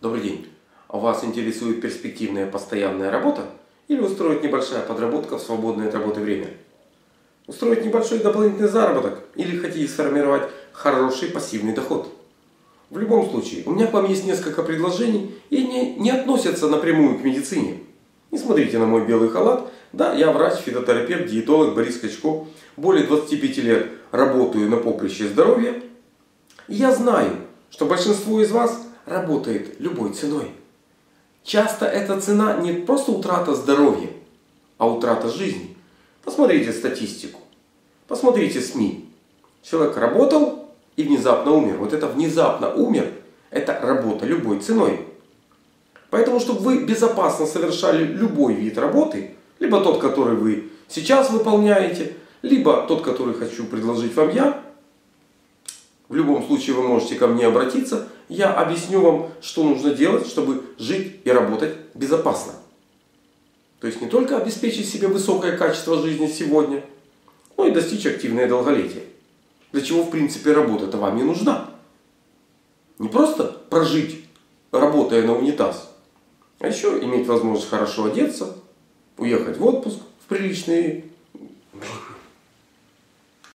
Добрый день. А вас интересует перспективная постоянная работа или устроить небольшая подработка в свободное от работы время? Устроить небольшой дополнительный заработок или хотите сформировать хороший пассивный доход? В любом случае, у меня к вам есть несколько предложений, и они не относятся напрямую к медицине. Не смотрите на мой белый халат. Да, я врач, фитотерапевт, диетолог Борис Качко. Более 25 лет работаю на поприще здоровья. И я знаю, что большинство из вас работает любой ценой. Часто эта цена не просто утрата здоровья, а утрата жизни. Посмотрите статистику. Посмотрите СМИ. Человек работал и внезапно умер. Вот это внезапно умер, это работа любой ценой. Поэтому, чтобы вы безопасно совершали любой вид работы, либо тот, который вы сейчас выполняете, либо тот, который хочу предложить вам я, в любом случае вы можете ко мне обратиться. Я объясню вам, что нужно делать, чтобы жить и работать безопасно. То есть не только обеспечить себе высокое качество жизни сегодня, но и достичь активное долголетие. Для чего в принципе работа-то вам и нужна. Не просто прожить, работая на унитаз, а еще иметь возможность хорошо одеться, уехать в отпуск в приличные